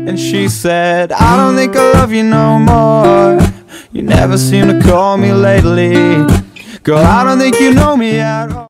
And she said, I don't think I love you no more. You never seem to call me lately. Girl, I don't think you know me at all.